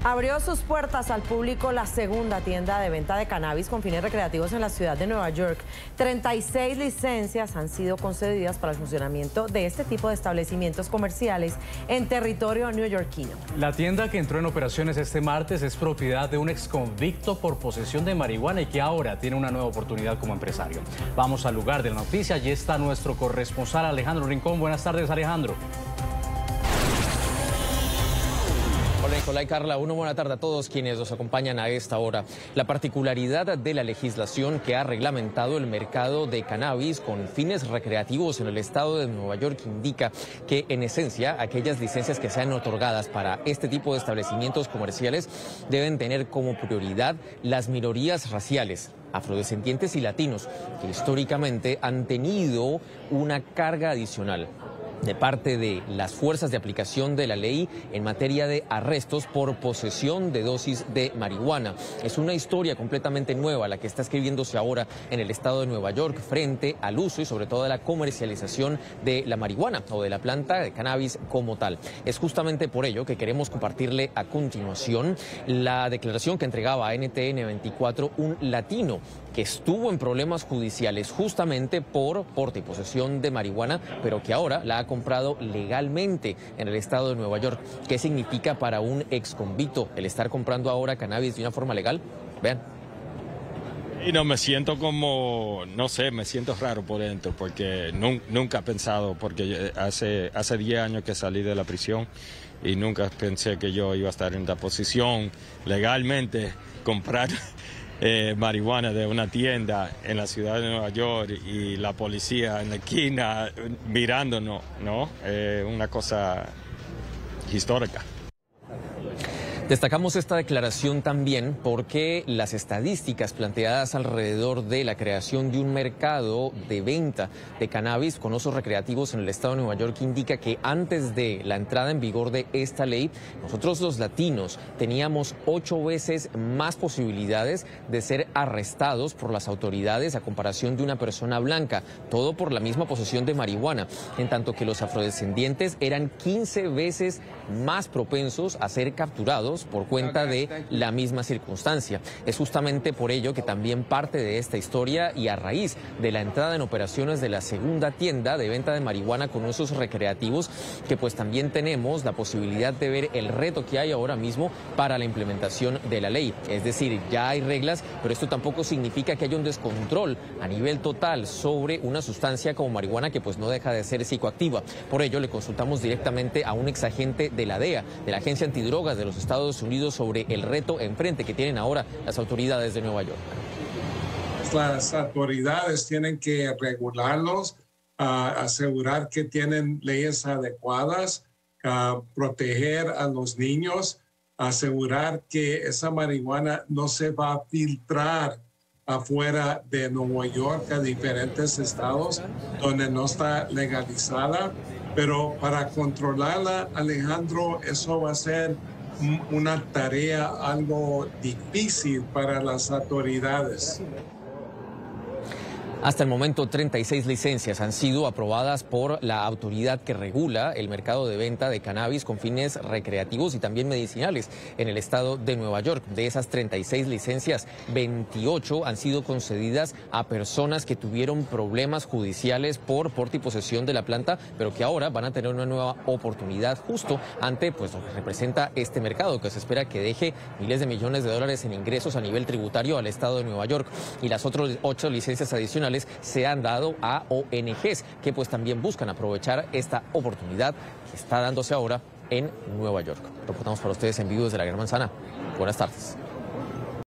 Abrió sus puertas al público la segunda tienda de venta de cannabis con fines recreativos en la ciudad de Nueva York. 36 licencias han sido concedidas para el funcionamiento de este tipo de establecimientos comerciales en territorio neoyorquino. La tienda que entró en operaciones este martes es propiedad de un exconvicto por posesión de marihuana y que ahora tiene una nueva oportunidad como empresario. Vamos al lugar de la noticia. Allí está nuestro corresponsal Alejandro Rincón. Buenas tardes, Alejandro. Hola Nicolás y Carla, una buena tarde a todos quienes nos acompañan a esta hora. La particularidad de la legislación que ha reglamentado el mercado de cannabis con fines recreativos en el estado de Nueva York indica que en esencia aquellas licencias que sean otorgadas para este tipo de establecimientos comerciales deben tener como prioridad las minorías raciales, afrodescendientes y latinos, que históricamente han tenido una carga adicional de parte de las fuerzas de aplicación de la ley en materia de arrestos por posesión de dosis de marihuana. Es una historia completamente nueva la que está escribiéndose ahora en el estado de Nueva York frente al uso y sobre todo a la comercialización de la marihuana o de la planta de cannabis como tal. Es justamente por ello que queremos compartirle a continuación la declaración que entregaba a NTN 24 un latino que estuvo en problemas judiciales justamente por porte y posesión de marihuana, pero que ahora la ha comprado legalmente en el estado de Nueva York. ¿Qué significa para un exconvicto el estar comprando ahora cannabis de una forma legal? Vean. Y no, me siento como, no sé, me siento raro por dentro, porque nunca he pensado, porque hace 10 años que salí de la prisión y nunca pensé que yo iba a estar en la posición legalmente comprar marihuana de una tienda en la ciudad de Nueva York y la policía en la esquina mirándonos, ¿no? Una cosa histórica. Destacamos esta declaración también porque las estadísticas planteadas alrededor de la creación de un mercado de venta de cannabis con usos recreativos en el estado de Nueva York indica que antes de la entrada en vigor de esta ley, nosotros los latinos teníamos 8 veces más posibilidades de ser arrestados por las autoridades a comparación de una persona blanca, todo por la misma posesión de marihuana, en tanto que los afrodescendientes eran 15 veces más propensos a ser capturados por cuenta de la misma circunstancia. Es justamente por ello que también parte de esta historia y a raíz de la entrada en operaciones de la segunda tienda de venta de marihuana con usos recreativos, que pues también tenemos la posibilidad de ver el reto que hay ahora mismo para la implementación de la ley. Es decir, ya hay reglas, pero esto tampoco significa que haya un descontrol a nivel total sobre una sustancia como marihuana que pues no deja de ser psicoactiva. Por ello le consultamos directamente a un exagente de la DEA, de la Agencia Antidrogas de los Estados Unidos, sobre el reto enfrente que tienen ahora las autoridades de Nueva York. Las autoridades tienen que regularlos, asegurar que tienen leyes adecuadas, proteger a los niños, asegurar que esa marihuana no se va a filtrar afuera de Nueva York a diferentes estados donde no está legalizada. Pero para controlarla, Alejandro, eso va a ser una tarea algo difícil para las autoridades. Hasta el momento, 36 licencias han sido aprobadas por la autoridad que regula el mercado de venta de cannabis con fines recreativos y también medicinales en el estado de Nueva York. De esas 36 licencias, 28 han sido concedidas a personas que tuvieron problemas judiciales por porte y posesión de la planta, pero que ahora van a tener una nueva oportunidad justo ante pues lo que representa este mercado, que se espera que deje miles de millones de dólares en ingresos a nivel tributario al estado de Nueva York. Y las otras 8 licencias adicionales se han dado a ONGs que pues también buscan aprovechar esta oportunidad que está dándose ahora en Nueva York. Reportamos para ustedes en vivo desde la Gran Manzana. Buenas tardes.